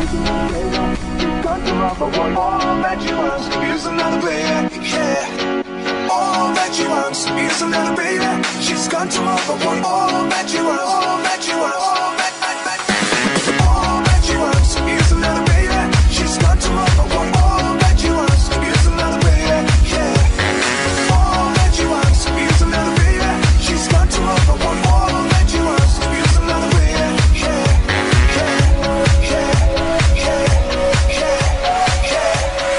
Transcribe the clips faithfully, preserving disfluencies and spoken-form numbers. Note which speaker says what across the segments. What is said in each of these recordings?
Speaker 1: All that you want is another baby, yeah. All that you want is another baby. She's gone to overboard. All that you want, all that you want, all that, that, that. All that you want is another baby. She's gone to overboard. All that you want is another baby, yeah. All that you want is another baby. She's gone to overboard. All that you want is another baby, yeah, yeah, yeah, yeah, yeah.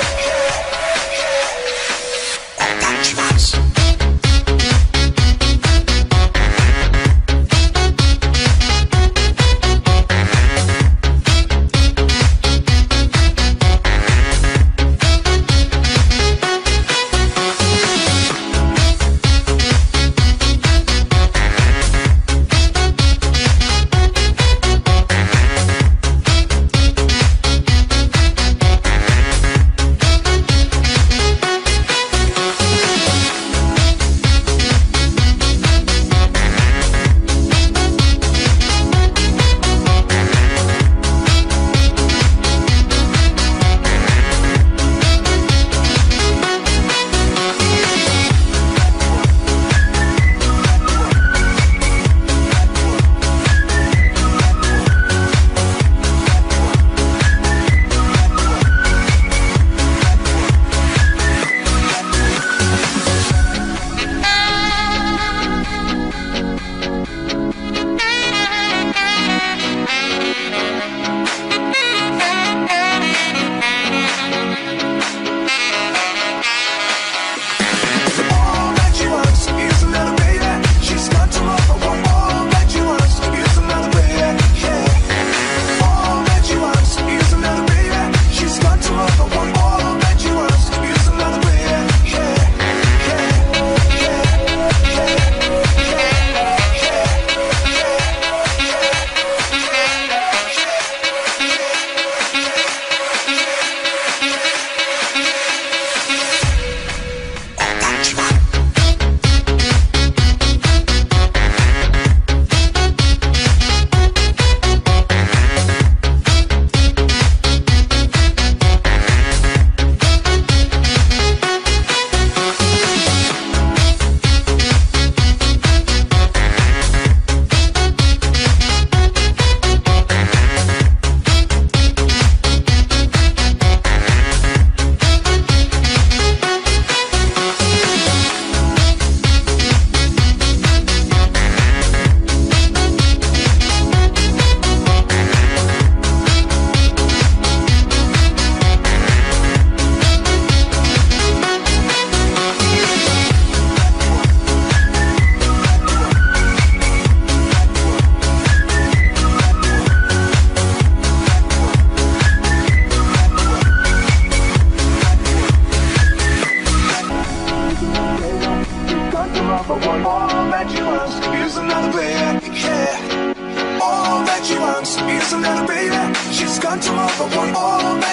Speaker 1: All that you want is another baby, yeah. All that you want is another baby. She's gone to overboard. All